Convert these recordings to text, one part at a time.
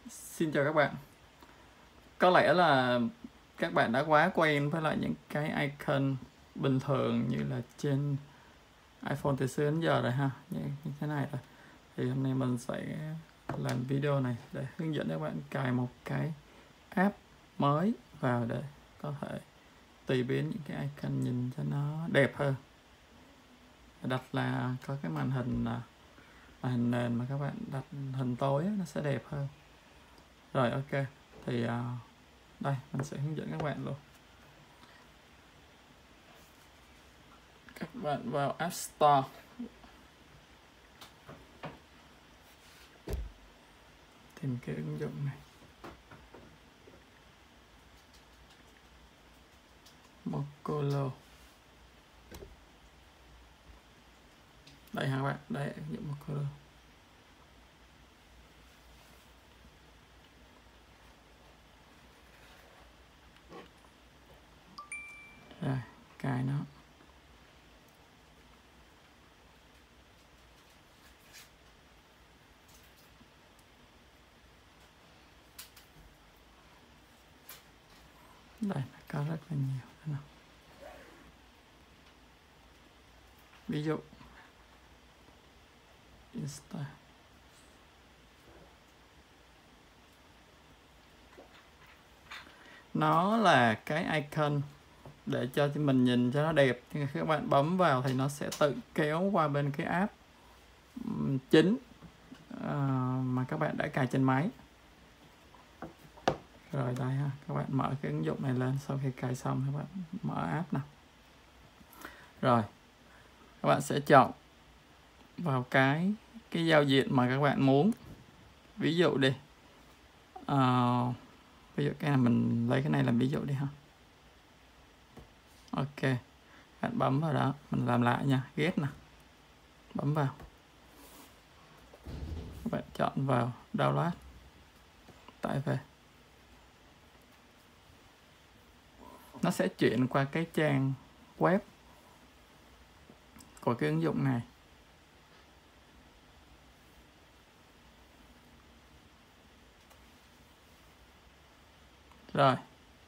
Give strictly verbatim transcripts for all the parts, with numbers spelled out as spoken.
Xin chào các bạn. Có lẽ là các bạn đã quá quen với lại những cái icon bình thường như là trên iPhone từ xưa đến giờ rồi ha, như, như thế này rồi. Thì hôm nay mình sẽ làm video này để hướng dẫn các bạn cài một cái app mới vào để có thể tùy biến những cái icon nhìn cho nó đẹp hơn. Đặt là có cái màn hình màn hình nền mà các bạn đặt hình tối nó sẽ đẹp hơn. Rồi, ok, thì uh, đây mình sẽ hướng dẫn các bạn luôn. Các bạn vào App Store, tìm cái ứng dụng này, Mokolo. Đây ha các bạn, đây ứng dụng Mokolo. Rồi, cài nó. Đây, có rất là nhiều. Nào. Ví dụ Insta. Nó là cái icon để cho mình nhìn cho nó đẹp. Nhưng khi các bạn bấm vào thì nó sẽ tự kéo qua bên cái app chính uh, mà các bạn đã cài trên máy. Rồi đây ha, các bạn mở cái ứng dụng này lên, sau khi cài xong các bạn mở app nào. Rồi, các bạn sẽ chọn vào cái cái giao diện mà các bạn muốn. Ví dụ đi, uh, ví dụ cái này mình lấy cái này làm ví dụ đi ha. Ok, bạn bấm vào đó, mình làm lại nha, get nè, bấm vào, các bạn chọn vào download, tải về. Nó sẽ chuyển qua cái trang web của cái ứng dụng này. Rồi,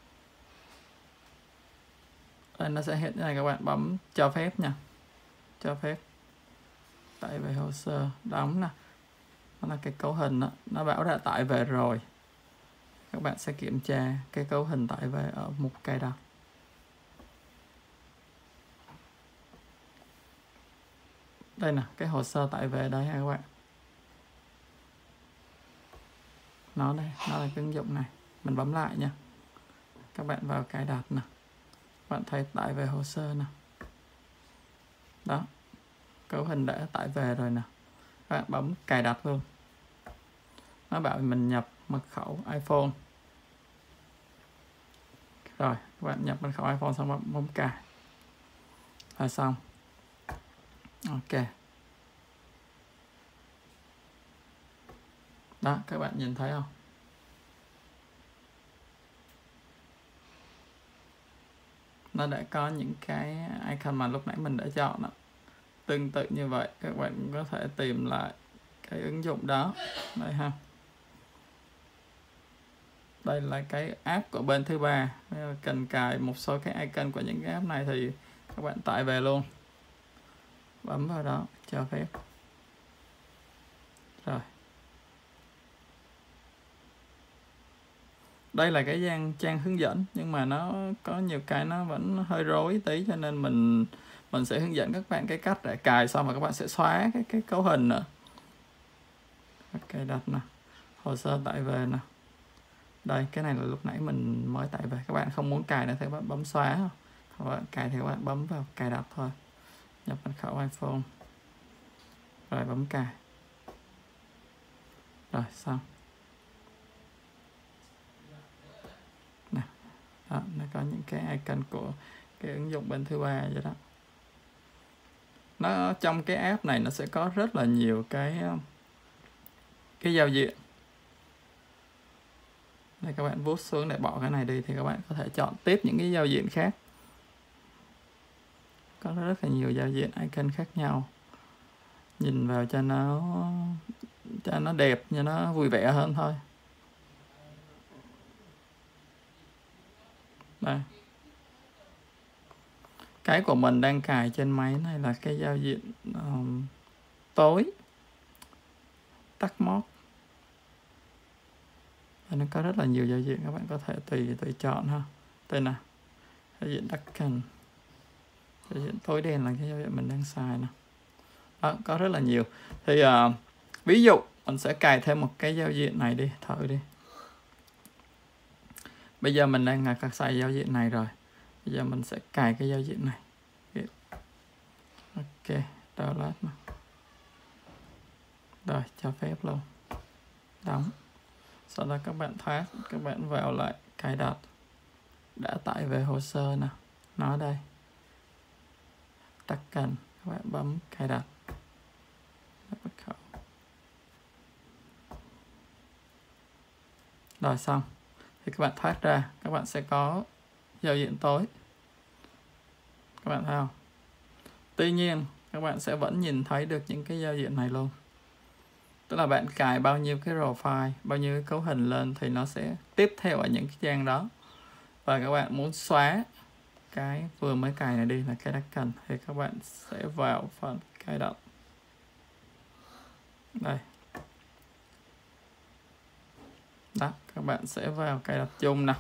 đây nó sẽ hiện như này, các bạn bấm cho phép nha, cho phép, tải về hồ sơ, đóng nè, nó là cái cấu hình đó, nó bảo đã tải về rồi. Các bạn sẽ kiểm tra cái cấu hình tải về ở mục cài đặt. Đây nè, cái hồ sơ tải về đây ha các bạn. Nó đây, nó là cái ứng dụng này. Mình bấm lại nha. Các bạn vào cài đặt nè. Các bạn thấy tải về hồ sơ nè. Đó. Cấu hình đã tải về rồi nè. Các bạn bấm cài đặt luôn. Nó bảo mình nhập mật khẩu iPhone. Rồi, các bạn nhập mật khẩu iPhone xong bấm, bấm cài. Là xong. Ok. Đó, các bạn nhìn thấy không? Nó đã có những cái icon mà lúc nãy mình đã chọn đó. Tương tự như vậy, các bạn cũng có thể tìm lại cái ứng dụng đó. Đây ha. Đây là cái app của bên thứ ba. Cần cài một số cái icon của những cái app này thì các bạn tải về luôn. Bấm vào đó, cho phép. Rồi. Đây là cái trang, trang hướng dẫn, nhưng mà nó có nhiều cái nó vẫn hơi rối tí, cho nên mình mình sẽ hướng dẫn các bạn cái cách để cài xong mà các bạn sẽ xóa cái cái cấu hình nữa. Ok, đặt nè, hồ sơ tải về nè. Đây, cái này là lúc nãy mình mới tải về. Các bạn không muốn cài nữa thì các bạn bấm xóa. Các bạn cài thì các bạn bấm vào cài đặt thôi. Nhập mật khẩu iPhone. Rồi bấm cài. Rồi xong. Nè. Đó, nó có những cái icon của cái ứng dụng bên thứ ba vậy đó. Nó trong cái app này nó sẽ có rất là nhiều cái cái giao diện. Đây, các bạn vuốt xuống để bỏ cái này đi thì các bạn có thể chọn tiếp những cái giao diện khác. Có rất là nhiều giao diện icon khác nhau. Nhìn vào cho nó cho nó đẹp, cho nó vui vẻ hơn thôi. Đây. Cái của mình đang cài trên máy này là cái giao diện um, tối tắt mod. Nó có rất là nhiều giao diện, các bạn có thể tùy tùy chọn ha. Đây nè, giao diện darken, giao diện tối đen là cái giao diện mình đang xài nè. Đó, có rất là nhiều. Thì uh, ví dụ mình sẽ cài thêm một cái giao diện này đi, thử đi. Bây giờ mình đang là xài giao diện này rồi. Bây giờ mình sẽ cài cái giao diện này. Ok, download nè. Rồi, cho phép luôn. Đóng. Sau đó các bạn thoát, các bạn vào lại cài đặt. Đã tải về hồ sơ nè. Nó đây. Tắt cần, các bạn bấm cài đặt. Rồi xong. Thì các bạn thoát ra, các bạn sẽ có giao diện tối. Các bạn thấy không? Tuy nhiên, các bạn sẽ vẫn nhìn thấy được những cái giao diện này luôn. Tức là bạn cài bao nhiêu cái profile, bao nhiêu cái cấu hình lên thì nó sẽ tiếp theo ở những cái trang đó. Và các bạn muốn xóa cái vừa mới cài này đi là cái darken thì các bạn sẽ vào phần cài đặt. Đây. Đó, các bạn sẽ vào cài đặt chung nè.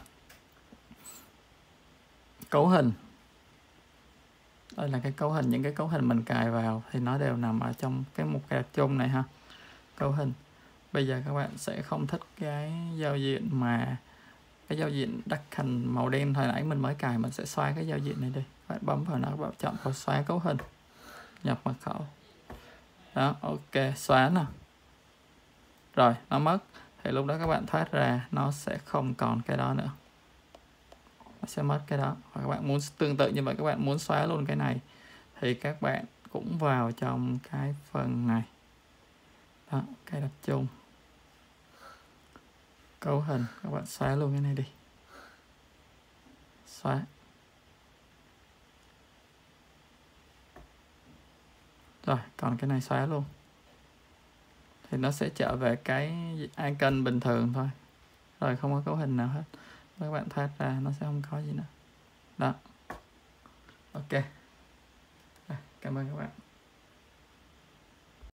Cấu hình. Đây là cái cấu hình, những cái cấu hình mình cài vào thì nó đều nằm ở trong cái mục cài đặt chung này ha. Cấu hình. Bây giờ các bạn sẽ không thích cái giao diện mà cái giao diện darken màu đen hồi nãy mình mới cài, mình sẽ xóa cái giao diện này đi. Các bạn bấm vào nó, các bạn chọn vào xóa cấu hình, nhập mật khẩu. Đó, ok, xóa nè. Rồi, nó mất. Thì lúc đó các bạn thoát ra, nó sẽ không còn cái đó nữa. Nó sẽ mất cái đó. Và các bạn muốn tương tự như vậy, các bạn muốn xóa luôn cái này thì các bạn cũng vào trong cái phần này. Đó, cài đặt chung. Cấu hình, các bạn xóa luôn cái này đi. Xóa. Rồi, còn cái này xóa luôn. Thì nó sẽ trở về cái icon bình thường thôi. Rồi không có cấu hình nào hết. Các bạn thoát ra nó sẽ không có gì nữa. Đó. Ok. Rồi, cảm ơn các bạn.